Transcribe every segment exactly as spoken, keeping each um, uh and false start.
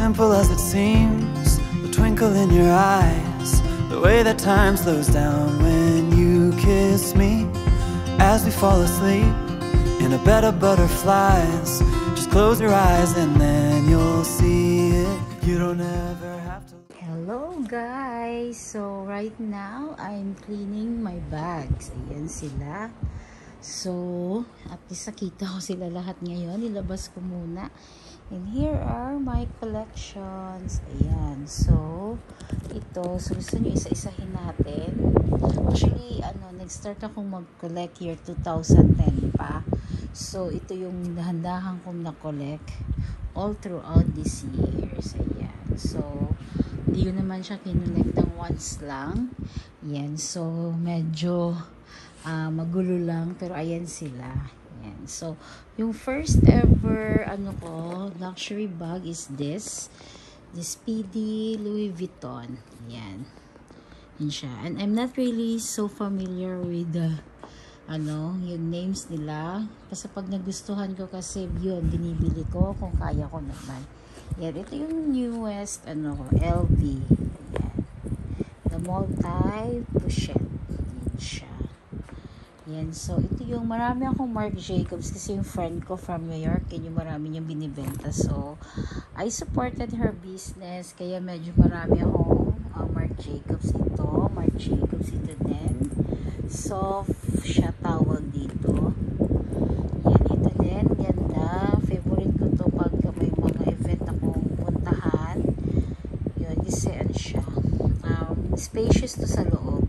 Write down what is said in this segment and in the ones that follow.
simple as it seems, the twinkle in your eyes, the way that time slows down when you kiss me. As we fall asleep in a bed of butterflies, just close your eyes and then you'll see it. You don't ever have to. Hello guys! So right now, I'm cleaning my bags. Ayan sila. So, at least nakita ko sila lahat ngayon. Nilabas ko muna. And here are my collections. Ayan. So, ito. So, gusto nyo isa-isahin natin. Actually, ano, nag-start akong mag-collect year two thousand ten pa. So, ito yung dahan-dahan kong na-collect all throughout these years. Ayan. So, hindi ko naman siya kinolect ng once lang. Ayan. So, medyo Uh, magulo lang, pero ayan sila. Ayan. So, yung first ever ano ko, luxury bag is this. This P D Louis Vuitton. Ayan. Ayan siya. And I'm not really so familiar with the ano, yung names nila. Kasi pag nagustuhan ko kasi yun, binibili ko kung kaya ko naman. Ayan. Ito yung newest ano ko, L V. Ayan. The multi-pochette. Ayan siya. Yan, so ito yung marami akong Marc Jacobs kasi yung friend ko from New York, yun yung marami niyang binibenta. So, I supported her business, kaya medyo marami akong uh, Marc Jacobs ito. Marc Jacobs ito din. Soft siya tawag dito. Yan, ito din. Ganda. Favorite ko to pag may mga event akong puntahan. Yun, kasi ano siya. Um, spacious to sa loob.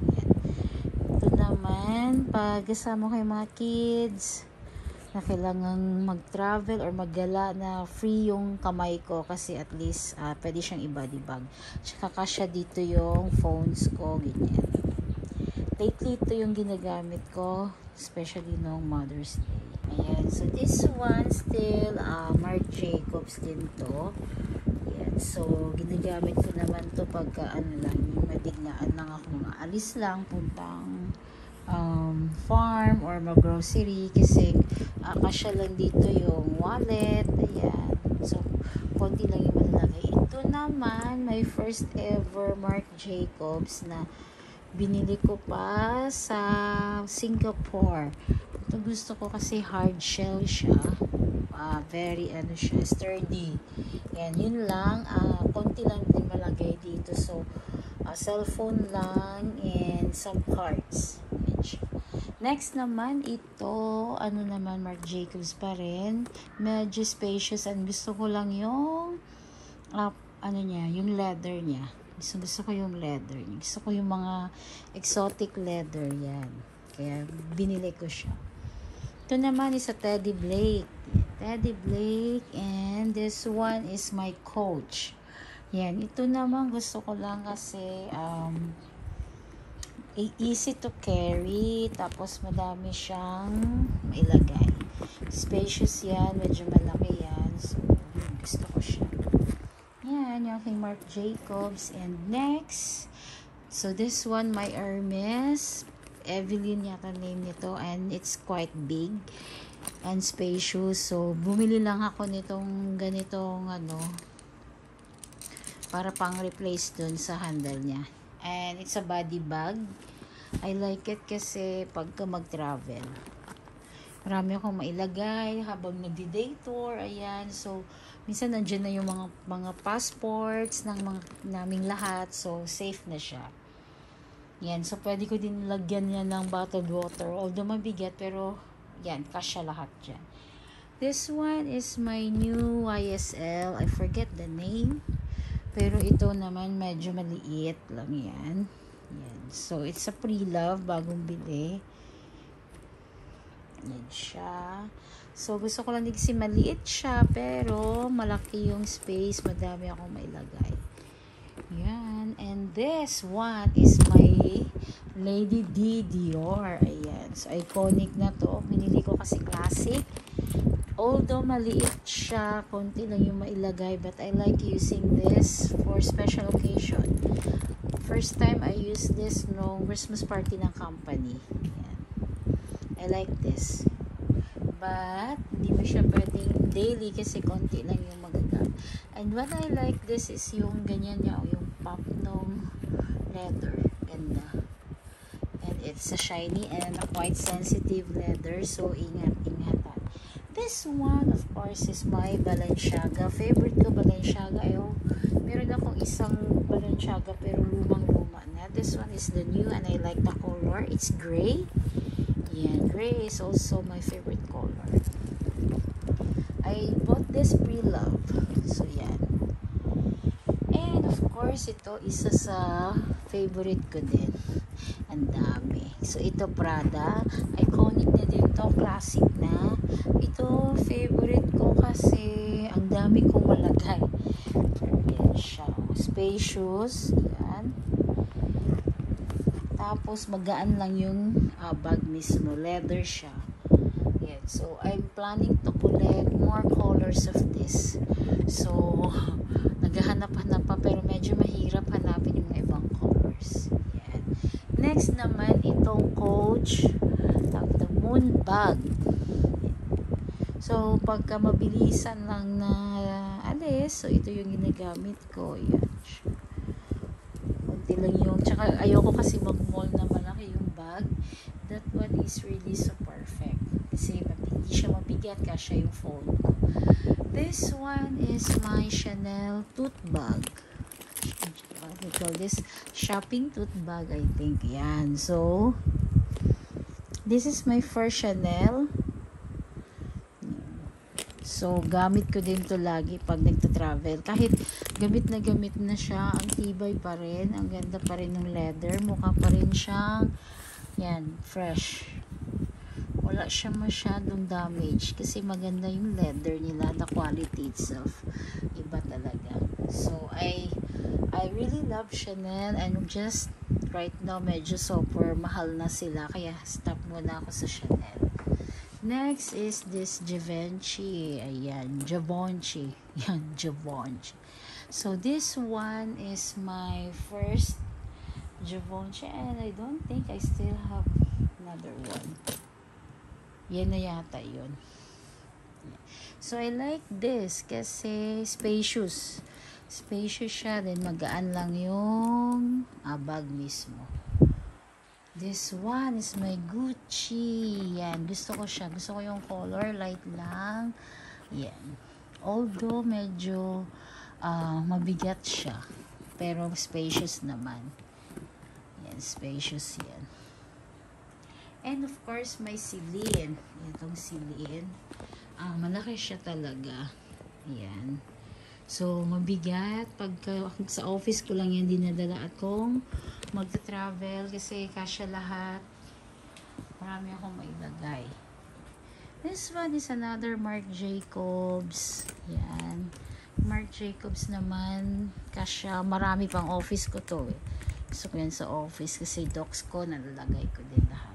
Pag kasama ko yung mga kids na kailangang mag-travel or maggala na free yung kamay ko kasi at least uh, pwede siyang i-body bag. Tsaka kasya dito yung phones ko, ganyan. Lately, ito yung ginagamit ko, especially noong Mother's Day. Ayan, so this one still uh, Marc Jacobs din to. Ayan, so ginagamit ko naman to pagka ano lang, yung mabiglaan lang ako, mga alis lang, puntang Um, farm or mag-grocery kasi uh, kasya lang dito yung wallet. Ayan. So, konti lang yung malalagay. Ito naman, my first ever Marc Jacobs na binili ko pa sa Singapore. Ito gusto ko kasi hard shell siya. Uh, very, ano siya, sturdy. Ayan, yun lang. Uh, konti lang din malagay dito. So, uh, cellphone lang and some cards. Next naman, ito, ano naman, Marc Jacobs pa rin. Medyo spacious and gusto ko lang yung, uh, ano niya, yung leather niya. Gusto, gusto ko yung leather niya. Gusto ko yung mga exotic leather, yan. Kaya, binili ko siya. Ito naman is a Teddy Blake. Teddy Blake, and this one is my Coach. Yan, ito naman gusto ko lang kasi, um, easy to carry, tapos madami siyang mailagay. Spacious yan, medyo malaki yan. So, gusto ko siya. Yan, yung aking Marc Jacobs. And next, so this one, my Hermes. Evelyn yata name nito. And it's quite big and spacious. So, bumili lang ako nitong ganitong, ano, para pang replace dun sa handle niya. And it's a body bag. I like it kasi pagka mag-travel, marami akong mailagay habang nagdi-day tour. Ayan. So, minsan nandiyan na yung mga, mga passports ng mga naming lahat. So, safe na siya. Yan. So, pwede ko din lagyan yan ng bottled water. Although mabigat, pero yan, kasya lahat dyan. This one is my new Y S L. I forget the name. Pero ito naman medyo maliit lang yan. Yan. So, it's a pre-love, bagong bili. Yan siya. So, gusto ko lang din kasi maliit siya, pero malaki yung space. Madami akong mailagay. Yan. And this one is my Lady D Dior. Ayan. So, iconic na to. Binili ko kasi classic. Although maliit siya, konti lang yung mailagay, but I like using this for special occasion. First time I used this no Christmas party ng company. Ayan. I like this. But, hindi mo siya pwedeng daily kasi konti lang yung magagamit. And what I like this is yung ganyan niya, yung pop nung leather. Ganda. And it's a shiny and a quite sensitive leather. So, ingat, ingatan. This one, of course, is my Balenciaga. Favorite ko, Balenciaga. Ayaw, meron akong isang Balenciaga pero lumang-luma na. This one is the new and I like the color. It's gray. Yeah, gray is also my favorite color. I bought this pre-love. So, yan. And, of course, ito isa sa favorite ko din. Ang dami. So, ito Prada. Iconic na din to. Classic na. Ito, favorite ko kasi ang dami kong malagay. Yan siya. Spacious. Yan. Tapos, magaan lang yung uh, bag mismo. Leather siya. Yan. So, I'm planning to collect more colors of this. So, naghahanap-hanap pa pero medyo mahirap hanapin yung mga ibang colors. Yan. Next naman, itong Coach. The Moon Bag. So, pagka mabilisan lang na alis, so ito yung ginagamit ko. Yan. Kunti lang yung, tsaka ayoko kasi mag-mall na malaki yung bag. That one is really so perfect. Kasi hindi siya mabigat, kasya yung phone ko. This one is my Chanel tote bag. What we call this? Shopping tote bag, I think. Yan. So, this is my first Chanel. So, gamit ko din to lagi pag nagta-travel. Kahit gamit na gamit na siya, ang tibay pa rin. Ang ganda pa rin ng leather. Mukha pa rin siyang, yan, fresh. Wala siya masyadong damage kasi maganda yung leather nila, the quality itself iba talaga. So I I really love Chanel and just right now medyo super mahal na sila kaya stop muna ako sa Chanel. Next is this Givenchy. Ayan, Givenchy. Yan, Givenchy. So this one is my first Givenchy and I don't think I still have another one. Yan na yata yun. So, I like this kasi spacious. Spacious siya. Then, magaan lang yung ah, bag mismo. This one is my Gucci. Yan. Gusto ko siya. Gusto ko yung color. Light lang. Yan. Although, medyo uh, mabigat siya. Pero, spacious naman. Yan. Spacious yan. And of course, may Celine. Itong Celine. Ah, malaki siya talaga. Ayan. So, mabigat. Pagka sa office ko lang yan dinadala at kung magta-travel kasi kasya lahat. Marami akong mailagay. This one is another Marc Jacobs. Ayan. Marc Jacobs naman. Kasya. Marami pang office ko to eh. Gusto ko yan sa office kasi docs ko nalalagay ko din lahat.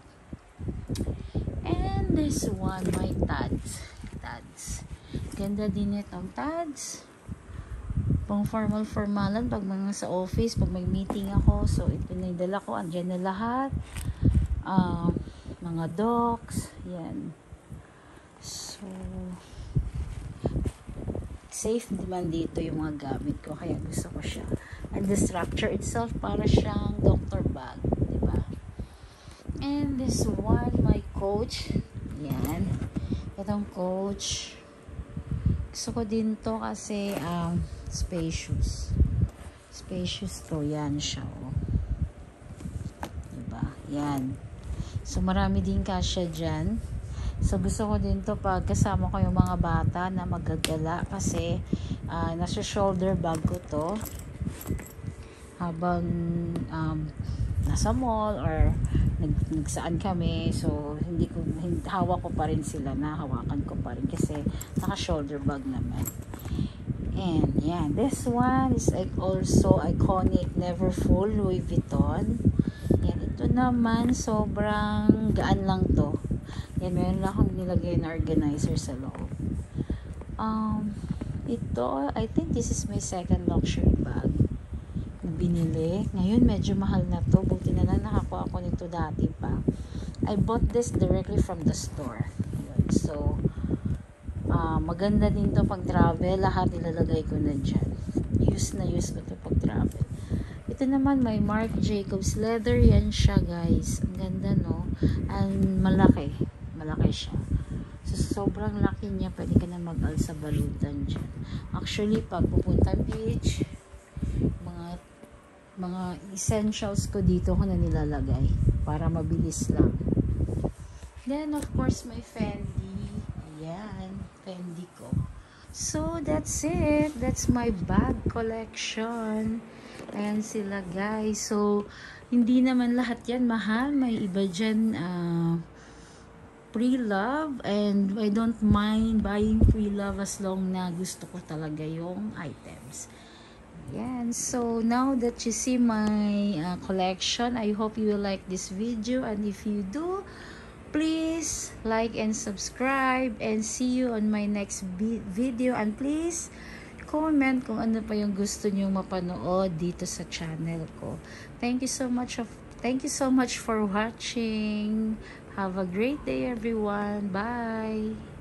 And this one, my Tads. Tads. Ganda din itong Tads. Pang formal-formalan pag mga sa office, pag may meeting ako. So, ito na yung dala ko. Andyan na lahat. Uh, mga docs. Yan. So, safe naman dito yung mga gamit ko. Kaya gusto ko siya. And the structure itself, para siyang doctor bag. Diba? And this one, my Coach. Yan. Itong Coach. Gusto ko din to kasi um, spacious. Spacious to. Yan siya. Oh. Diba? Yan. So, marami din kasya dyan. So, gusto ko din to pag kasama ko yung mga bata na magagala kasi uh, nasa shoulder bag ko to. Habang um, nasa mall or nag, nagsaan kami, so hindi ko hindi, hawak ko pa rin sila, na hawakan ko pa rin kasi naka shoulder bag naman. And yan, this one is like also iconic, never full, Louis Vuitton. Yan, ito naman sobrang gaan lang to. Yan, meron lang akong nilagay na organizer sa loob. Um, ito, I think this is my second luxury bag binili. Ngayon, medyo mahal na to. Buti na lang nakakuha ko nito dati pa. I bought this directly from the store. Yun. So, Uh, maganda din to pag travel. Lahat ilalagay ko na dyan. Use na use ko to pag travel. Ito naman may Marc Jacobs leather. Yan siya guys. Ang ganda no. And malaki. Malaki siya. So sobrang laki niya. Pwede ka na mag-al sa balutan dyan. Actually pag pupunta beach, mga mga essentials ko dito ko na nilalagay. Para mabilis lang. Then of course may Fendi. Ayan. Fendi ko. So, that's it. That's my bag collection. Ayan sila, guys. So, hindi naman lahat yan mahal. May iba dyan, uh, pre-love. And I don't mind buying pre-love as long na gusto ko talaga yung items. Ayan. So, now that you see my uh, collection, I hope you will like this video. And if you do, please like and subscribe, and see you on my next video. And please comment kung ano pa yung gusto niyo mapanood dito sa channel ko. Thank you so much of thank you so much for watching. Have a great day everyone. Bye.